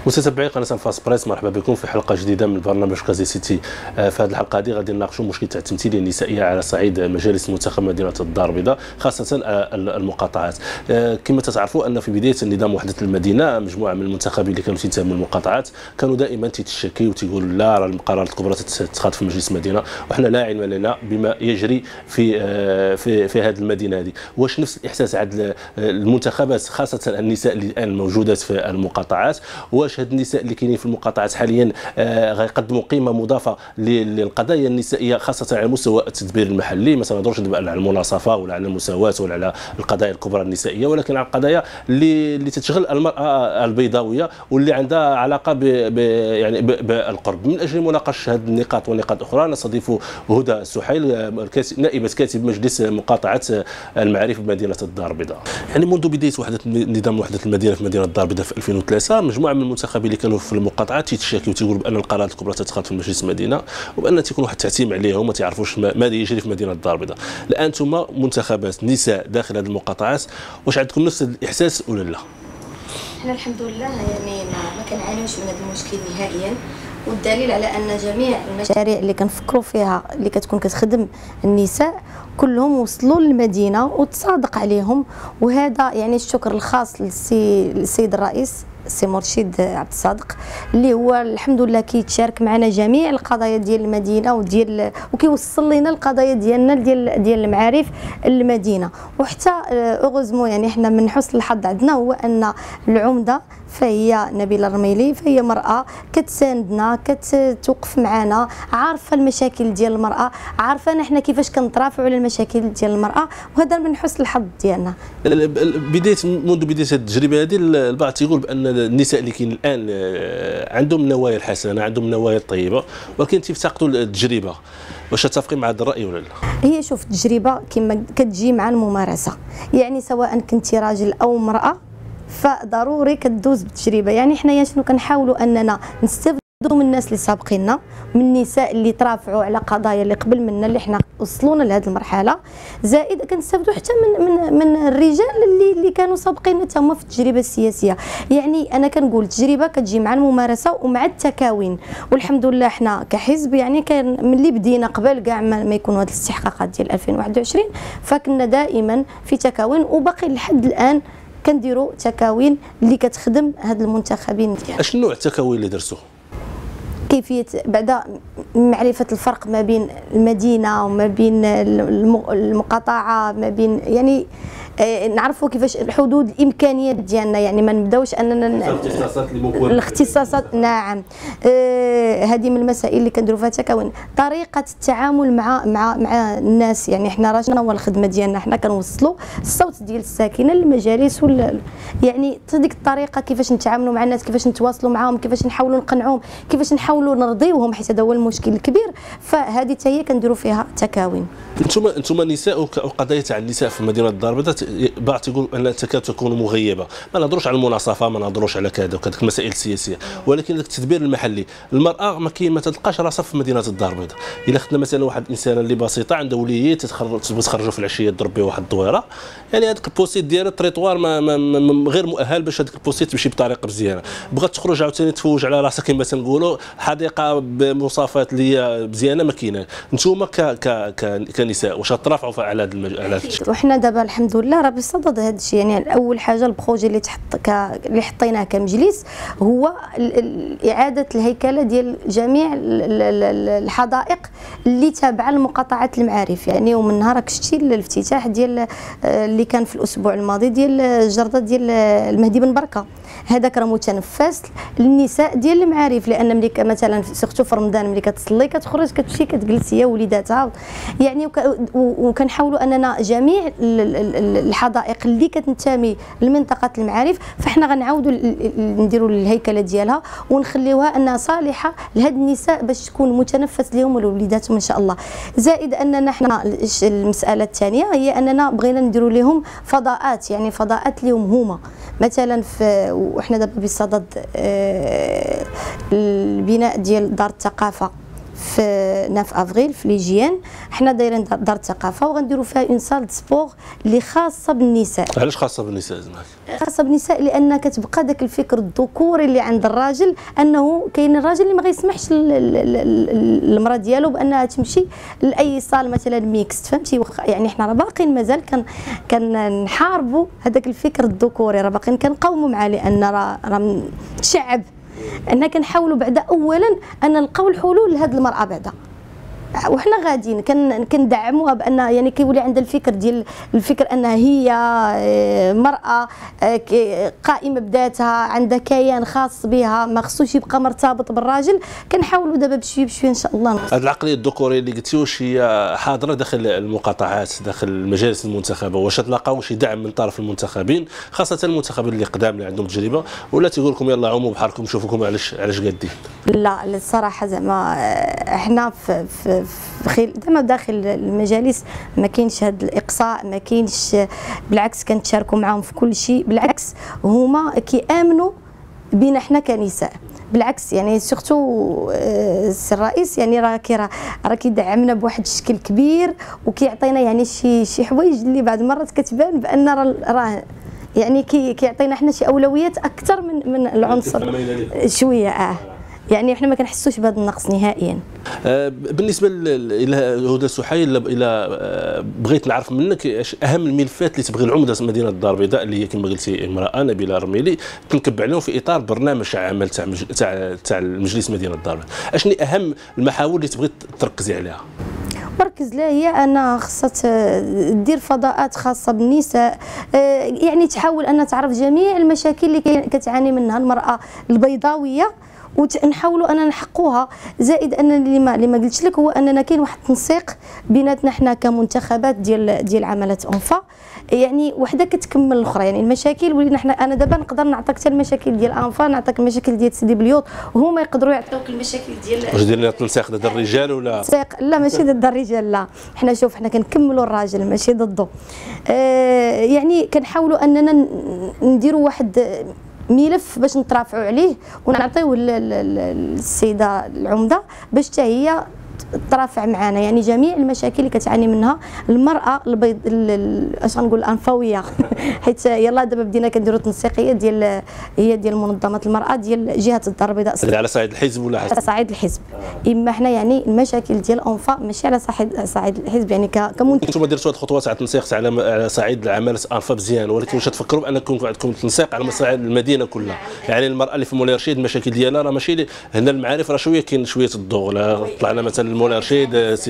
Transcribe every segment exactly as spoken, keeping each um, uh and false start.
متتبعي قناه انفاس بريس، مرحبا بكم في حلقه جديده من برنامج كازي سيتي. في هذه الحلقه هذه غادي نناقشوا المشكل تاع التمثيليه النسائيه على صعيد مجالس منتخب مدينه الدار البيضاء، خاصه المقاطعات. كما تتعرفوا ان في بدايه النظام وحده المدينه مجموعه من المنتخبين اللي كانوا تينتموا للمقاطعات كانوا دائما تيتشكيو وتيقولوا لا، راه القرارات الكبرى تتخذ في مجلس المدينه وحنا لا علم لنا بما يجري في في في هذه المدينه هذه. واش نفس الاحساس عند المنتخبات خاصه النساء اللي الان موجودات في المقاطعات؟ واش هاد النساء اللي كاينين في المقاطعات حاليا آه غيقدموا قيمه مضافه للقضايا النسائيه خاصه على مستوى التدبير المحلي؟ ما تنهضروش دابا على المناصفه ولا على المساواه ولا على القضايا الكبرى النسائيه، ولكن على القضايا اللي اللي تتشغل المراه البيضاويه واللي عندها علاقه ب, ب يعني بالقرب. من اجل مناقشه هذه النقاط ونقاط اخرى نستضيف هدى السحيل، نائبه كاتب مجلس مقاطعه المعارف بمدينه الدار البيضاء. يعني منذ بدايه وحده نظام وحده المدينه في مدينه الدار البيضاء في ألفين وثلاثة مجموعه من المنتخبين اللي كانوا في المقاطعات تيتشاكيو وتيقولوا بان القرارات الكبرى تتخذ في مجلس المدينه وبان تيكون واحد التعتيم عليهم وما تعرفوش ماذا يجري في مدينه الدار البيضاء. الان انتم منتخبات نساء داخل هذه المقاطعات، واش عندكم نفس الاحساس ولا لا؟ احنا الحمد لله يعني ما, ما كنعانيوش من هذا المشكل نهائيا، والدليل على ان جميع المشاريع اللي كنفكروا فيها اللي كتكون كتخدم النساء كلهم وصلوا للمدينه وتصادق عليهم. وهذا يعني الشكر الخاص للسيد الرئيس سي مرشد عبد الصادق اللي هو الحمد لله كيتشارك معنا جميع القضايا ديال المدينه وديال وكيوصل لنا القضايا ديالنا ديال ديال المعارف المدينه. وحتى اوغوزمون يعني احنا من حسن الحظ عندنا هو ان العمده فهي نبيله الرميلي، فهي مراه كتساندنا كتوقف معنا، عارفه المشاكل ديال المراه، عارفه نحن كيفاش كنترافعوا على المشاكل ديال المراه، وهذا من حسن الحظ ديالنا. بدايه منذ بدايه التجربه هذه البعض تيقول بان النساء اللي كاين الان عندهم النوايا الحسنه، عندهم النوايا الطيبه، ولكن تيفتقدوا التجربه. واش تتفقي مع هذا الراي ولا لا؟ هي شوف، التجربه كما كتجي مع الممارسه، يعني سواء كنتي راجل او امراه فضروري كدوز بالتجربه. يعني حنايا شنو كنحاولوا اننا نستفدوا من الناس اللي سابقيننا، من النساء اللي ترافعوا على قضايا اللي قبل منا اللي حنا وصلونا لهذه المرحله، زائد كنستافدوا حتى من من من الرجال اللي اللي كانوا سابقيننا تما في التجربه السياسيه. يعني انا كنقول التجربه كتجي مع الممارسه ومع التكاوين، والحمد لله حنا كحزب يعني كان ملي بدينا قبل كاع ما يكونوا هذه الاستحقاقات ديال ألفين وواحد وعشرين فكنا دائما في تكاوين، وباقي لحد الان كنديروا تكاوين اللي كتخدم هاد المنتخبين ديالنا. اش نوع التكاوين اللي درتوه؟ كيفيه بعد معرفه الفرق ما بين المدينه وما بين المقاطعه، ما بين يعني نعرفوا كيفاش الحدود الامكانيات ديالنا، يعني ما نبداوش اننا الاختصاصات اللي ممكن الاختصاصات. نعم آه هذه من المسائل اللي كنديروا فيها تكاون. طريقه التعامل مع مع مع الناس، يعني حنا راجلنا هو الخدمه ديالنا، حنا كنوصلوا الصوت ديال الساكنه للمجالس وال يعني ديك الطريقه كيفاش نتعاملوا مع الناس، كيفاش نتواصلوا معاهم، كيفاش نحاولوا نقنعوهم، كيفاش نحاولوا نرضيوهم، حيت هذا هو المشكل الكبير. فهذه حتى هي كنديروا فيها تكاون. انتم انتم نساء وقضايا تاع النساء في مدينه الدار البيضاء بعض تيقول ان تكاد تكون مغيبه، ما نهضروش على المناصفه، ما نهضروش على كذا وكذا المسائل السياسيه، ولكن التدبير المحلي المراه ما كاين ما تلقاش راسها في مدينه الدار البيضاء. الا خدنا مثلا واحد الانسانه اللي بسيطه عندها وليدات تخرجوا في العشيه تضرب بها واحد الدويره، يعني هذاك البوسيت ديال التريطوار ما, ما, ما غير مؤهل باش هذاك البوسيت تمشي بطريقه مزيانه. بغات تخرج عاوتاني تفوج على راسها كما تنقولوا حديقه بمواصفات اللي هي مزيانه ما كاينه. انتم ك ك كنساء واش ترافعوا على هذا على هذا الشيء؟ وحنا دابا الحمد لله راه بصدد هذا الشيء. يعني اول حاجه البروجي اللي تحط ك... اللي حطيناه كمجلس هو اعاده الهيكله ديال جميع الحدائق اللي تابعه لمقاطعه المعارف. يعني ومن نهار راك شتي الافتتاح ديال اللي كان في الاسبوع الماضي ديال الجرده ديال المهدي بن بركه، هذاك راه متنفس للنساء ديال المعارف، لان ملي مثلا سيرتو في رمضان ملي كتصلي كتخرج كتمشي كتجلس هي وليداتها، يعني وكنحاولوا اننا جميع الحدائق اللي كتنتمي لمنطقه المعارف فاحنا غنعاودوا نديروا الهيكله ديالها ونخليوها انها صالحه لهاد النساء باش تكون متنفس لهم ولوليداتهم ان شاء الله. زائد اننا حنا المساله الثانيه هي اننا بغينا نديروا لهم فضاءات، يعني فضاءات لهم هما مثلا في، وحنا دابا بصدد البناء ديال دار الثقافه في تسعة افريل في ليجيان. حنا دايرين دار الثقافه وغنديروا فيها اون سال دو سبور اللي خاصه بالنساء. علاش خاصه بالنساء زعما؟ خاصه بالنساء لان كتبقى داك الفكر الذكوري اللي عند الراجل، انه كاين الراجل اللي ما غيسمحش للمراه ديالو بانها تمشي لاي صال مثلا ميكست، فهمتي؟ يعني حنا راه باقيين مازال كان كنحاربوا هذاك الفكر الذكوري، راه باقيين كنقاوموا معاه، لان راه راه شعب ان كنحاولوا بعدا اولا ان نلقاو الحلول لهذه المراه بعدا، وحنا غاديين كندعموها بان يعني كيولي عندها الفكر ديال الفكر انها هي مراه قائمه بذاتها، عندها كيان خاص بها، ما خصوش يبقى مرتبط بالراجل. كنحاولوا دابا بشويه بشويه ان شاء الله. هذه العقليه الذكوريه اللي قلتي واش هي حاضره داخل المقاطعات داخل المجالس المنتخبه؟ واش تلاقاو شي دعم من طرف المنتخبين خاصه المنتخبين اللي قدام اللي عندهم تجربه، ولا تيقول لكم يلا عوموا بحالكم شوفوكم علاش علاش قادين؟ لا الصراحه زعما احنا في, في في زعما داخل المجالس ما كاينش هذا الاقصاء، ما كاينش، بالعكس كنتشاركوا معاهم في كل شيء، بالعكس هما كيامنوا بينا حنا كنساء، بالعكس يعني سورتو السي الرئيس يعني راه كي راه كيدعمنا بواحد الشكل كبير، وكيعطينا يعني شي شي حوايج اللي بعض المرات كتبان بان راه يعني كي كيعطينا حنا شي اولويات اكثر من من العنصر شويه. اه يعني احنا ما كنحسوش بهذا النقص نهائيا. آه بالنسبه الى هدى سحيل، الى آه بغيت نعرف منك اهم الملفات اللي تبغي العمده مدينه الدار البيضاء اللي هي كما قلتي امراه نبيله رميلي تنكب عليهم في اطار برنامج عمل تاع تاع تاع المجلس مدينه الدار البيضاء، اشني اهم المحاور اللي تبغي تركزي عليها؟ مركز لها هي أن خصها دير فضاءات خاصة بالنساء، يعني تحاول أن تعرف جميع المشاكل اللي كتعاني منها المرأة البيضاوية ونحاولوا أننا نحقوها. زائد أن اللي ما اللي ما قلتش لك هو أننا كاين واحد التنسيق بيناتنا حنا كمنتخبات ديال ديال عملات أنفا، يعني وحده كتكمل الاخرى. يعني المشاكل ولينا حنا انا دابا نقدر نعطيك حتى المشاكل ديال انفا، نعطيك المشاكل ديال سيدي بليوط، وهما يقدروا يعطيوك المشاكل ديال واش ديرنا التنسيق ضد الرجال ولا تنسيق؟ لا ماشي ضد الرجال، لا حنا شوف حنا كنكملوا الراجل ماشي ضده. آه يعني كنحاولوا اننا نديروا واحد ملف باش نترافعوا عليه ونعطيوه للسيده العمده باش حتى هي ترافع معنا، يعني جميع المشاكل اللي كتعاني منها المراه البيض اش غنقول الانفويه حيت يلا دابا بدينا كنديروا تنسيقيه ديال هي ديال منظمات المراه ديال جهه الدار البيضاء على صعيد الحزب ولا على صعيد الحزب. اما حنا يعني المشاكل ديال انفا ماشي على صعيد صعيد الحزب، يعني كمنتج. انتم درتوا هذه الخطوات تاع التنسيق على صعيد العمل انفا مزيان، ولكن واش تفكروا بانكم عندكم تنسيق على مصعيد المدينه كلها؟ يعني المراه اللي في مولاي رشيد المشاكل ديالها راه ماشي هنا المعارف راه شويه كاين شويه الضوء، طلعنا مثلا مولاي رشيد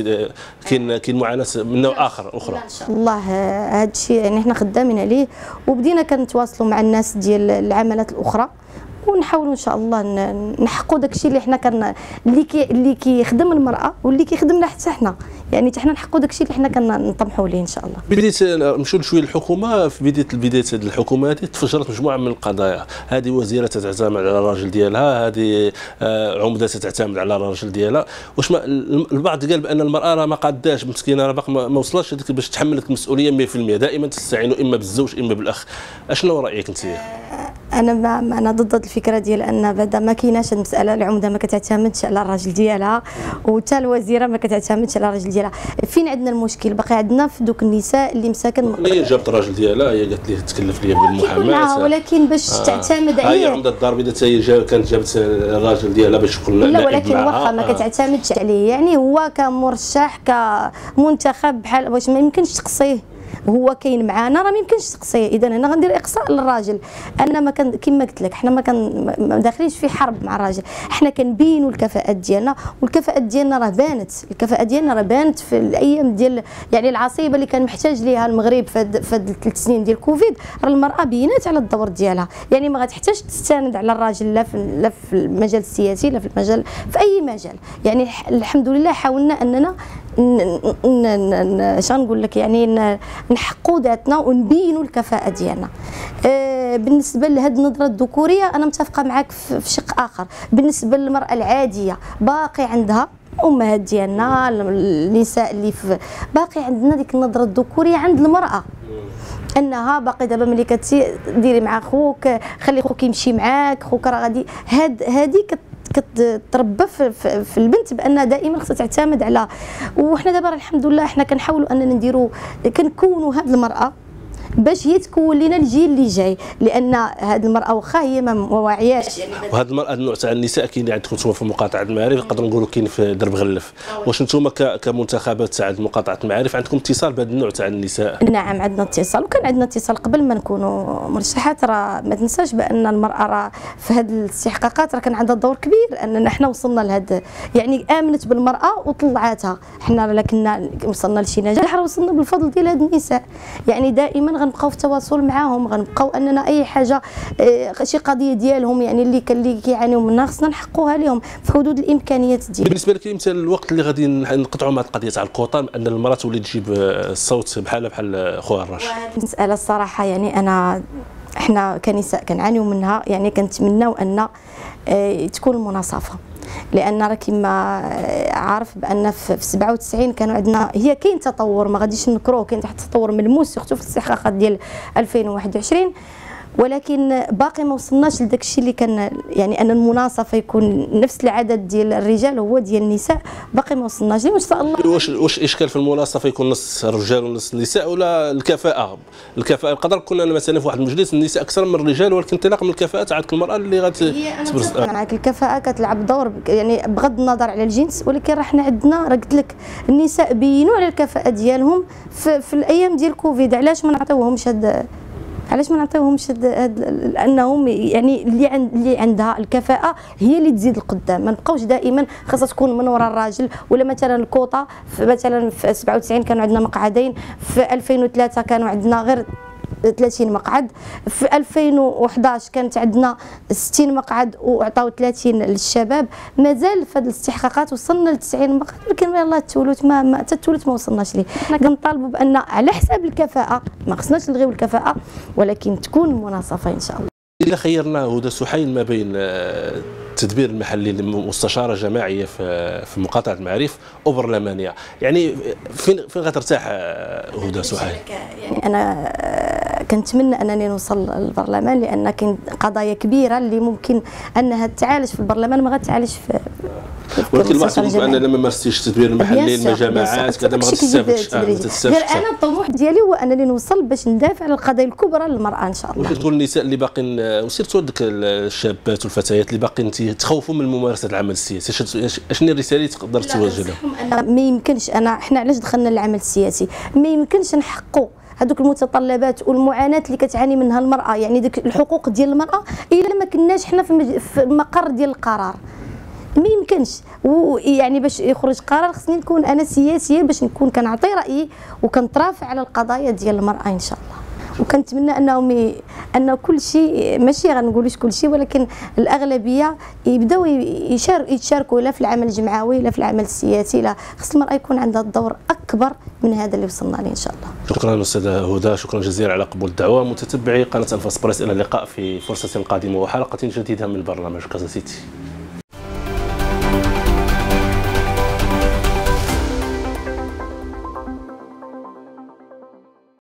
كاين كاين معاناه من نوع اخر اخرى. ان شاء الله هذا الشيء يعني احنا خدامين عليه، وبدينا كنتواصلوا مع الناس ديال العملات الاخرى ونحاولوا ان شاء الله نحققوا داك الشيء اللي حنا كن اللي كي اللي كيخدم المراه واللي كيخدمنا حتى حنا، يعني حتى حنا نحققوا داك الشيء اللي حنا كنطمحوا ليه ان شاء الله. بديت نمشيو شويه للحكومه، في بدايه بدايه هذه الحكومه هذه تفجرت مجموعه من القضايا، هذه وزيره تعتمد على الراجل ديالها، هذه عمده تعتمد على الراجل ديالها، واش البعض قال بان المراه راه ما قاداش مسكينه، راه باقي ما وصلتش هذيك باش تحمل لك المسؤوليه مئة في المئة، دائما تستعينوا اما بالزوج اما بالاخ. اشنو رايك انت؟ انا ما انا ضد الفكره ديال ان بعدا ما كايناش المساله، العمده ما كتعتمدش على الراجل ديالها وحتى الوزيره ما كتعتمدش على الراجل ديالها. فين عندنا المشكل؟ باقي عندنا في دوك النساء اللي مساكن هي جابت الراجل ديالها، هي قالت ليه تكلف لي بالمحاماه، ولكن باش آه. تعتمد عليه هي عمده الدار البيضاء حتى هي كانت جابت الراجل ديالها باش يكون لا، ولكن واخا ما آه. كتعتمدش عليه، يعني هو كمرشح كمنتخب بحال واش ما يمكنش تقصيه، هو كاين معانا راه ما يمكنش تقصيه. اذا هنا غندير اقصاء للراجل. انا ما كان كما قلت لك حنا ما كان ما داخلينش في حرب مع الراجل، حنا كنبينوا الكفاءات ديالنا، والكفاءات ديالنا راه بانت، الكفاءات ديالنا راه بانت في الايام ديال يعني العصيبه اللي كان محتاج ليها المغرب في هاد الثلاث سنين ديال كوفيد. راه المراه بينات على الدور ديالها، يعني ما غتحتاج تستند على الراجل لا في لا في المجال السياسي لا في المجال في اي مجال. يعني الحمد لله حاولنا اننا اش غنقول لك يعني نحقوا ذاتنا ونبينوا الكفاءه ديالنا. آه بالنسبه لهذه النظره الذكوريه انا متفقه معك في شق اخر. بالنسبه للمراه العاديه باقي عندها امهات ديالنا النساء اللي في باقي عندنا ديك النظره الذكوريه عند المراه، انها باقي دابا ملي كتديري مع خوك خلي خوك يمشي معاك، خوك راه غادي هاد هذه كتربى في, في, في البنت بان دائما خصها تعتمد على. وحنا دابا الحمد لله حنا كنحاولوا اننا نديروا كنكونوا هذه المراه باش هي تكون لنا الجيل اللي جاي، لان هذه المراه واخا هي ما واعياش يعني. وهذا المراه النوع تاع النساء كاين اللي عندكم نتوما في مقاطعه المعارف، نقدروا نقولوا كاين في درب غلف. واش نتوما كمنتخبات تاع مقاطعه المعارف عندكم اتصال بهذا النوع تاع النساء؟ نعم عندنا اتصال، وكان عندنا اتصال قبل ما نكونوا مرشحات. راه ما تنساش بان المراه راه في هذه الاستحقاقات راه كان عندها دور كبير، اننا حنا وصلنا لهذا يعني امنت بالمراه وطلعتها. حنا لكن وصلنا لشي نجاح راه وصلنا بالفضل ديال هاد النساء. يعني دائما غنبقاو في تواصل معاهم، غنبقاو اننا اي حاجه شي قضيه ديالهم يعني اللي اللي كيعانيو منها خصنا نحقوها لهم في حدود الامكانيات ديالهم. بالنسبه لك مثلا الوقت اللي غادي نقطعوا مع القضيه تاع الكوطه، ان المراه تولي تجيب الصوت بحال بحال خوها الراشد. المساله الصراحه يعني انا احنا كنساء كنعانيو منها، يعني كنتمناو ان تكون المناصفه، لان راه كما عارف بان في سبعة وتسعين كانوا عندنا هي كاين تطور ما غاديش نكروه، كاين واحد التطور ملموس سورتو في الاستحقاقات ديال ألفين وواحد وعشرين، ولكن باقي ما وصلناش لذاك الشيء اللي كان يعني ان المناصفه يكون نفس العدد ديال الرجال هو ديال النساء. باقي ما وصلناش ليه، وان شاء الله. واش واش اشكال في المناصفه يكون نص الرجال ونص النساء، ولا الكفاءه؟ الكفاءه نقدر نكون انا مثلا في واحد المجلس النساء اكثر من الرجال، ولكن انطلاقا من الكفاءه تاع المراه اللي غتبرز. معك الكفاءه كتلعب دور يعني بغض النظر على الجنس، ولكن راه حنا عندنا راه قلت لك النساء بينوا على الكفاءه ديالهم في, في الايام ديال كوفيد. علاش ما نعطيوهمش هاد علاش ما نعطيوهمش لانهم يعني اللي عند اللي عندها الكفاءه هي اللي تزيد القدام. ما نبقاوش دائما خاصها تكون من وراء الراجل. ولا مثلا الكوطه مثلا في سبعة وتسعين كانوا عندنا مقعدين، في ألفين وثلاثة كانوا عندنا غير ثلاثين مقعد، في ألفين وأحد عشر كانت عندنا ستين مقعد وعطاو ثلاثين للشباب. مازال في هذه الاستحقاقات وصلنا ل تسعين مقعد، ولكن يلاه التولوت ما ما حتى التولوت ما وصلناش ليه. حنا كنطالبوا بان على حساب الكفاءه، ما خصناش نلغيو الكفاءه ولكن تكون مناصفه ان شاء الله. إلا خيرنا هدى سحيل ما بين التدبير المحلي لمستشاره جماعيه في في مقاطعه المعارف وبرلمانيه، يعني فين فين غترتاح هدى سحيل؟ يعني انا كنتمنى انني نوصل للبرلمان، لان كاين قضايا كبيره اللي ممكن انها تعالج في البرلمان ما غتعالج في ولكن البعض يقول بان الا ما مارستيش التدبير المحلي المجامعات كذا ما غتستافدش. غير انا الطموح ديالي هو انني نوصل باش ندافع على القضايا الكبرى للمراه ان شاء الله. واش تقول النساء اللي باقين وسيرتو هذوك الشابات والفتيات اللي باقين تخوفوا من ممارسه العمل السياسي، شنو الرساله اللي تقدر توجه لهم؟ انا ما يمكنش، انا حنا علاش دخلنا للعمل السياسي؟ ما يمكنش نحققوا هذوك المتطلبات والمعاناه اللي كتعاني منها المراه، يعني ديك الحقوق ديال المراه الا ما كناش حنا في المقر ديال القرار. ما يمكنش، ويعني باش يخرج قرار خصني نكون انا سياسيه باش نكون كنعطي رايي وكنترافع على القضايا ديال المراه ان شاء الله. وكنتمنى انهم ي... ان كل شيء ماشي غنقولوش كل شيء، ولكن الاغلبيه يبداو يشارك يتشاركوا لا في العمل الجمعوي لا في العمل السياسي. لا خص المراه يكون عندها الدور اكبر من هذا اللي وصلنا له ان شاء الله. شكرا استاذه هدى، شكرا جزيلا على قبول الدعوه. متتبعي قناه انفاس بريس، الى اللقاء في فرصه قادمه وحلقه جديده من برنامج كازا سيتي.